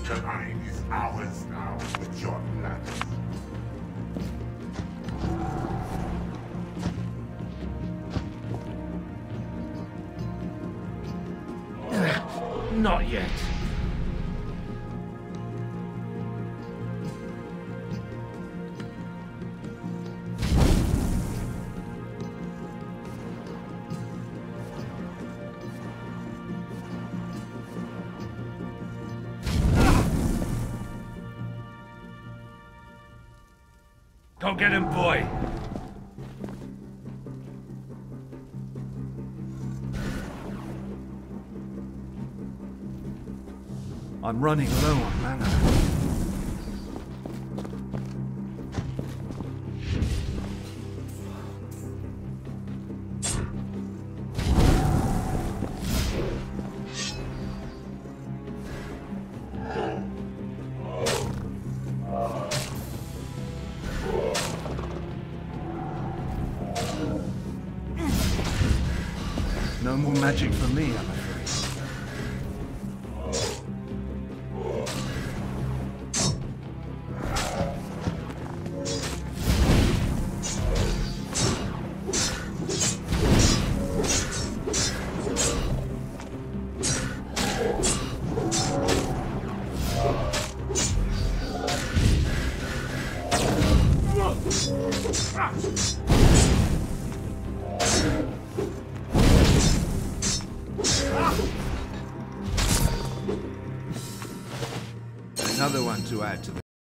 Terrain is ours now with your blood. Not yet. Go get him, boy! I'm running low on mana. No more magic for me, I'm afraid. Another one to add to the